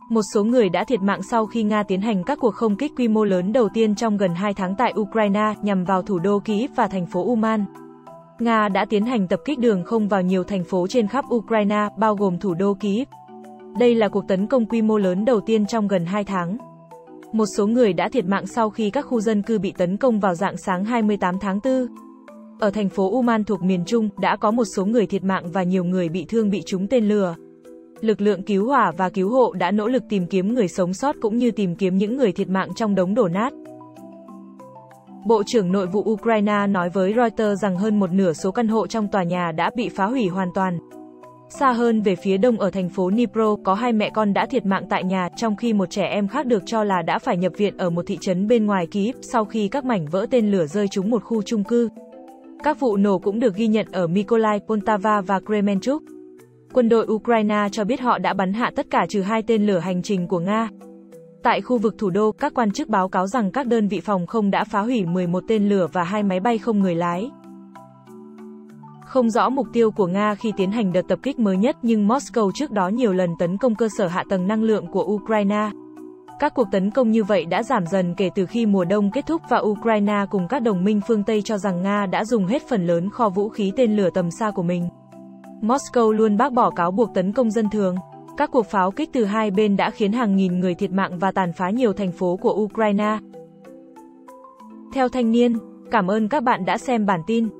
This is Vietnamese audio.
Một số người đã thiệt mạng sau khi Nga tiến hành các cuộc không kích quy mô lớn đầu tiên trong gần 2 tháng tại Ukraine nhằm vào thủ đô Kyiv và thành phố Uman. Nga đã tiến hành tập kích đường không vào nhiều thành phố trên khắp Ukraine, bao gồm thủ đô Kyiv. Đây là cuộc tấn công quy mô lớn đầu tiên trong gần 2 tháng. Một số người đã thiệt mạng sau khi các khu dân cư bị tấn công vào rạng sáng 28 tháng 4. Ở thành phố Uman thuộc miền Trung, đã có một số người thiệt mạng và nhiều người bị thương bị trúng tên lửa. Lực lượng cứu hỏa và cứu hộ đã nỗ lực tìm kiếm người sống sót cũng như tìm kiếm những người thiệt mạng trong đống đổ nát. Bộ trưởng Nội vụ Ukraine nói với Reuters rằng hơn một nửa số căn hộ trong tòa nhà đã bị phá hủy hoàn toàn. Xa hơn về phía đông ở thành phố Dnipro, có 2 mẹ con đã thiệt mạng tại nhà, trong khi một trẻ em khác được cho là đã phải nhập viện ở một thị trấn bên ngoài Kyiv sau khi các mảnh vỡ tên lửa rơi trúng một khu chung cư. Các vụ nổ cũng được ghi nhận ở Mykolaiv, Poltava và Kremenchuk. Quân đội Ukraine cho biết họ đã bắn hạ tất cả trừ 2 tên lửa hành trình của Nga. Tại khu vực thủ đô, các quan chức báo cáo rằng các đơn vị phòng không đã phá hủy 11 tên lửa và 2 máy bay không người lái. Không rõ mục tiêu của Nga khi tiến hành đợt tập kích mới nhất, nhưng Moscow trước đó nhiều lần tấn công cơ sở hạ tầng năng lượng của Ukraine. Các cuộc tấn công như vậy đã giảm dần kể từ khi mùa đông kết thúc và Ukraine cùng các đồng minh phương Tây cho rằng Nga đã dùng hết phần lớn kho vũ khí tên lửa tầm xa của mình. Moscow luôn bác bỏ cáo buộc tấn công dân thường. Các cuộc pháo kích từ hai bên đã khiến hàng nghìn người thiệt mạng và tàn phá nhiều thành phố của Ukraine. Theo Thanh niên, cảm ơn các bạn đã xem bản tin.